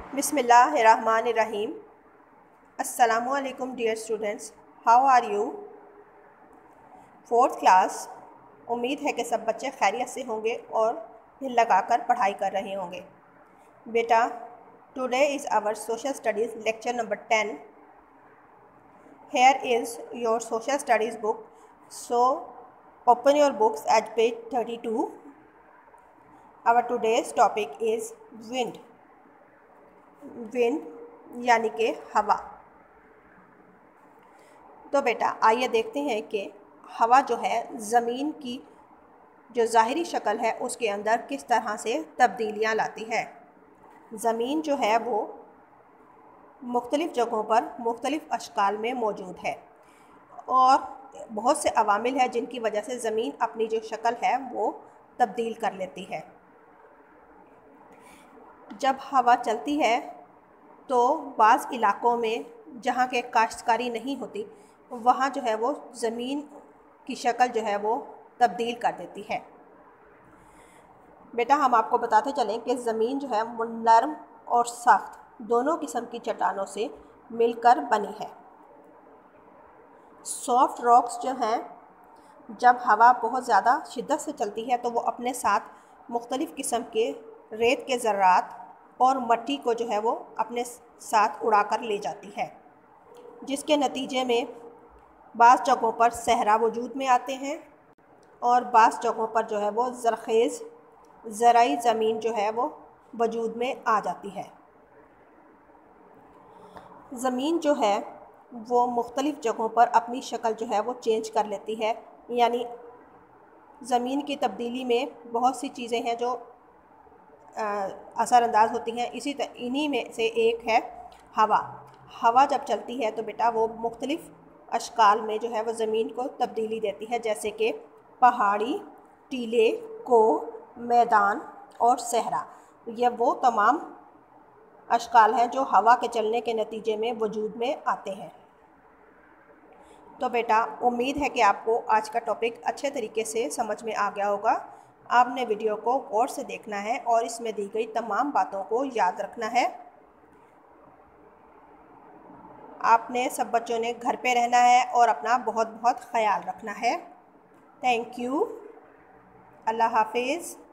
बिस्मिल्लाहिर्रहमानिर्रहीम। अस्सलामुअलैकुम dear students, how are you? Fourth class. उम्मीद है कि सब बच्चे खैरियत से होंगे और दिल लगाकर पढ़ाई कर रहे होंगे। बेटा, today is our social studies lecture number 10। Here is your social studies book, so open your books at page 32। Our today's topic is wind. Wind यानी कि हवा। तो बेटा आइए देखते हैं कि हवा जो है ज़मीन की जो ज़ाहिरी शक्ल है उसके अंदर किस तरह से तब्दीलियाँ लाती है। ज़मीन जो है वो मुख्तलिफ़ जगहों पर मुख्तलिफ़ अशकाल में मौजूद है और बहुत से अवामिल है जिनकी वजह से ज़मीन अपनी जो शक्ल है वो तब्दील कर लेती है। जब हवा चलती है तो बाज़ इलाक़ों में जहाँ के काश्तकारी नहीं होती वहाँ जो है वो ज़मीन की शक्ल जो है वो तब्दील कर देती है। बेटा हम आपको बताते चलें कि ज़मीन जो है वो नरम और सख्त दोनों किस्म की चट्टानों से मिलकर बनी है। सॉफ्ट रॉक्स जो हैं जब हवा बहुत ज़्यादा शिद्दत से चलती है तो वो अपने साथ मुख्तलिफ़ किस्म के रेत के ज़र्रात और मट्टी को जो है वो अपने साथ उड़ा कर ले जाती है, जिसके नतीजे में बाज़ जगहों पर सहरा वजूद में आते हैं और बाज़ जगहों पर जो है वो ज़रख़ेज़ ज़राई ज़मीन जो है वो वजूद में आ जाती है। ज़मीन जो है वो मुख्तलिफ़ जगहों पर अपनी शक्ल जो है वो चेंज कर लेती है, यानी ज़मीन की तब्दीली में बहुत सी चीज़ें हैं जो असरअंदाज होती हैं। इन्हीं में से एक है हवा। हवा जब चलती है तो बेटा वो मुख्तलिफ़ अशकाल में जो है वो ज़मीन को तब्दीली देती है, जैसे कि पहाड़ी, टीले, कोह, मैदान और सहरा। ये वो तमाम अशकाल हैं जो हवा के चलने के नतीजे में वजूद में आते हैं। तो बेटा उम्मीद है कि आपको आज का टॉपिक अच्छे तरीके से समझ में आ गया होगा। आपने वीडियो को गौर से देखना है और इसमें दी गई तमाम बातों को याद रखना है। आपने सब बच्चों ने घर पे रहना है और अपना बहुत बहुत ख्याल रखना है। Thank you. अल्लाह हाफिज़।